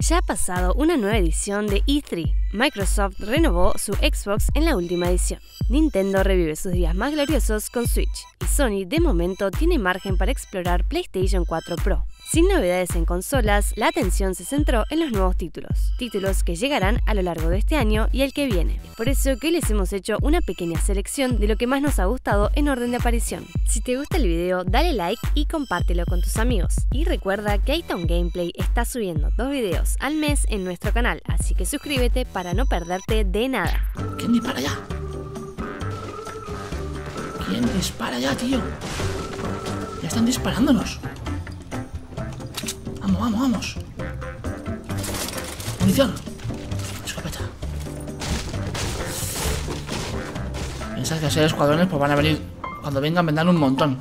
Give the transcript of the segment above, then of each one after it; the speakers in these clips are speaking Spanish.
Ya ha pasado una nueva edición de E3. Microsoft renovó su Xbox en la última edición. Nintendo revive sus días más gloriosos con Switch. Y Sony, de momento, tiene margen para explorar PlayStation 4 Pro. Sin novedades en consolas, la atención se centró en los nuevos títulos que llegarán a lo largo de este año y el que viene. Por eso que les hemos hecho una pequeña selección de lo que más nos ha gustado en orden de aparición. Si te gusta el video, dale like y compártelo con tus amigos. Y recuerda que Itown Gameplay está subiendo 2 videos al mes en nuestro canal, así que suscríbete para no perderte de nada. ¿Quién dispara ya? ¿Quién dispara ya, tío? Ya están disparándonos. Vamos, vamos, vamos. Munición. Escopeta. Pensad que a ser escuadrones pues van a venir. Cuando vengan vendrán un montón.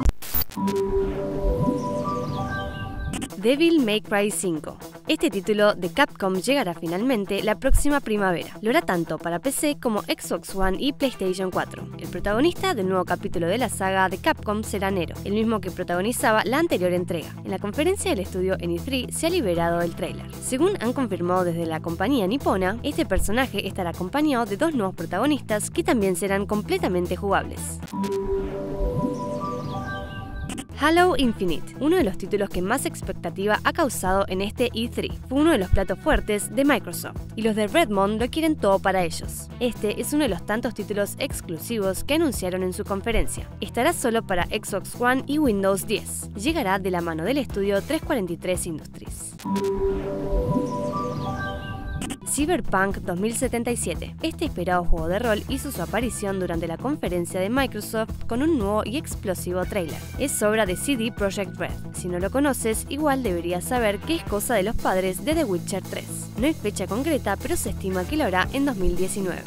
Devil May Cry 5. Este título de Capcom llegará finalmente la próxima primavera. Lo hará tanto para PC como Xbox One y PlayStation 4. El protagonista del nuevo capítulo de la saga de Capcom será Nero, el mismo que protagonizaba la anterior entrega. En la conferencia del estudio en E3 se ha liberado el tráiler. Según han confirmado desde la compañía nipona, este personaje estará acompañado de 2 nuevos protagonistas que también serán completamente jugables. Halo Infinite, uno de los títulos que más expectativa ha causado en este E3. Fue uno de los platos fuertes de Microsoft, y los de Redmond lo quieren todo para ellos. Este es uno de los tantos títulos exclusivos que anunciaron en su conferencia. Estará solo para Xbox One y Windows 10. Llegará de la mano del estudio 343 Industries. Cyberpunk 2077. Este esperado juego de rol hizo su aparición durante la conferencia de Microsoft con un nuevo y explosivo tráiler. Es obra de CD Projekt Red. Si no lo conoces, igual deberías saber que es cosa de los padres de The Witcher 3. No hay fecha concreta, pero se estima que lo hará en 2019.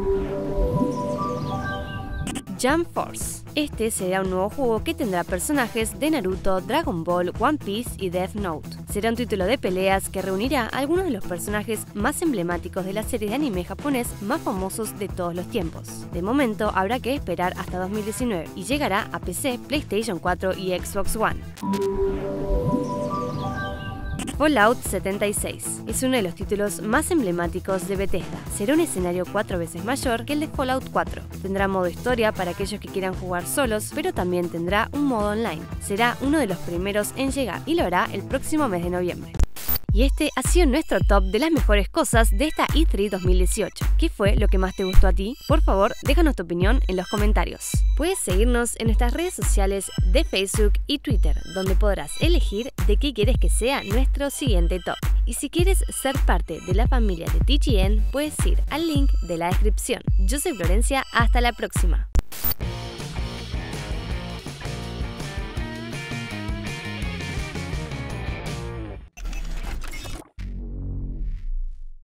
Jump Force. Este será un nuevo juego que tendrá personajes de Naruto, Dragon Ball, One Piece y Death Note. Será un título de peleas que reunirá a algunos de los personajes más emblemáticos de la serie de anime japonés más famosos de todos los tiempos. De momento habrá que esperar hasta 2019 y llegará a PC, PlayStation 4 y Xbox One. Fallout 76 es uno de los títulos más emblemáticos de Bethesda. Será un escenario 4 veces mayor que el de Fallout 4. Tendrá modo historia para aquellos que quieran jugar solos, pero también tendrá un modo online. Será uno de los primeros en llegar y lo hará el próximo mes de noviembre. Y este ha sido nuestro top de las mejores cosas de esta E3 2018. ¿Qué fue lo que más te gustó a ti? Por favor, déjanos tu opinión en los comentarios. Puedes seguirnos en nuestras redes sociales de Facebook y Twitter, donde podrás elegir de qué quieres que sea nuestro siguiente top. Y si quieres ser parte de la familia de TGN, puedes ir al link de la descripción. Yo soy Florencia, hasta la próxima.